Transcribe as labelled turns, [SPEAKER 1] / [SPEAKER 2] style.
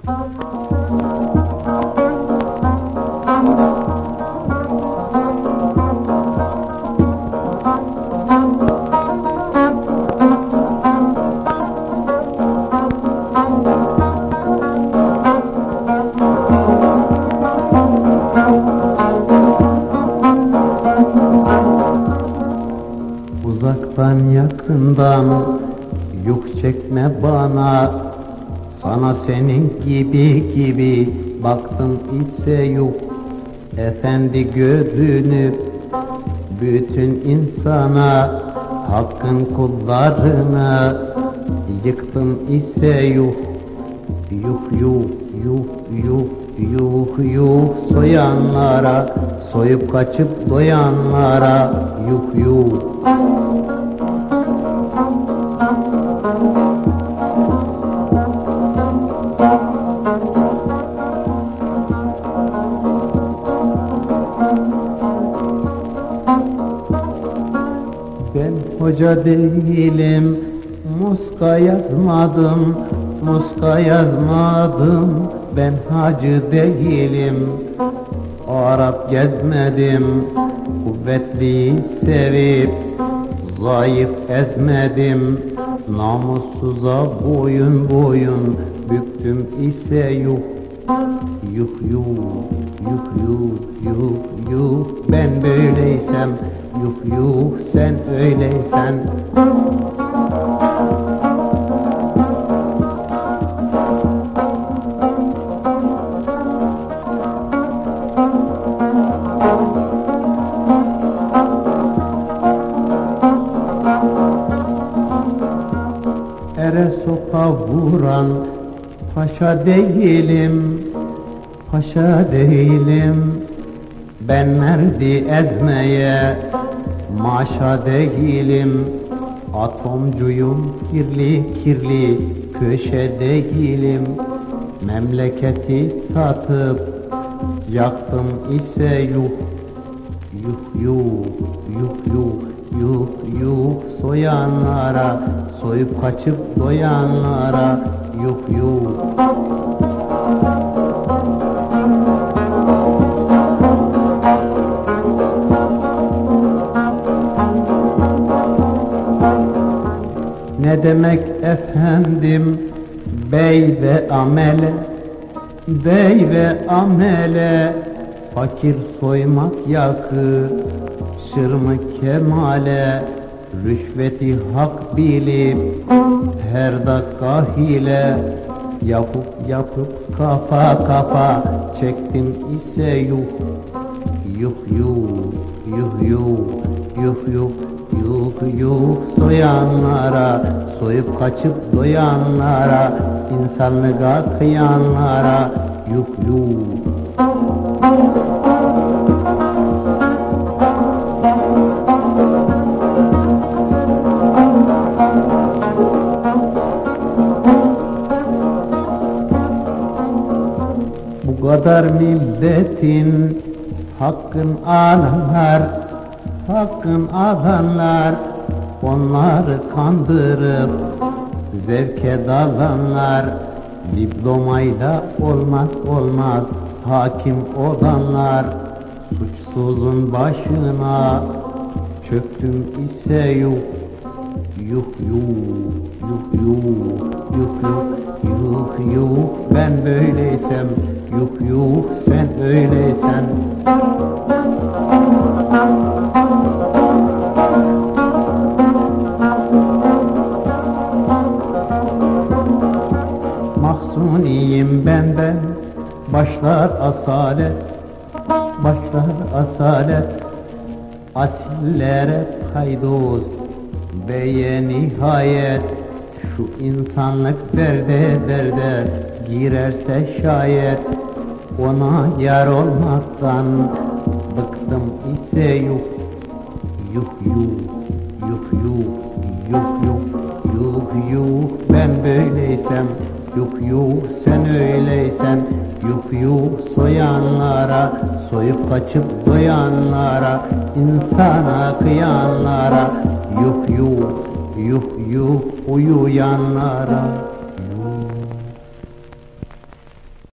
[SPEAKER 1] Uzaktan yakından yük çekme bana, sana senin gibi baktım ise yok. Efendi görünüp bütün insana, hakkın kullarına yıktım ise yok. Yuh soyanlara, soyup kaçıp doyanlara yuh. Ben hoca değilim, muska yazmadım, ben hacı değilim, Arap gezmedim, kuvvetliyi sevip zayıf ezmedim, namussuza boyun büktüm ise yuh. Ben böyleysem yuh sen öyleysen. Ere sopa vuran paşa değilim, ben merdi ezmeye maşa değilim, atomcuyum kirli köşe değilim, memleketi satıp yaktım ise yuh soyanlara, soyup kaçıp doyanlara yuh. Ne demek efendim bey ve amele, fakir soymak yakışır mı kemale, rüşveti hak bilip her dakika hile yapıp kafa çektim ise yuh soyanlara, soyup kaçıp doyanlara, insanlığa kıyanlara yuh. Bu kadar milletin hakkın alanlar, onları kandırıp zevke dalanlar, diplomayla olmaz hakim olanlar, suçsuzun başına çöktüm ise yuh. Ben böyleysem yuh sen öyleysen. Mahzuniyim benden başlar asalet, asillere paydos beye nihayet, şu insanlık derde girerse şayet, ona yar olmaktan bıktım ise yuh. Ben böyleysem yuh sen öyleysen yuh soyanlara, soyup kaçıp doyanlara, insana kıyanlara yuh uyuyanlara.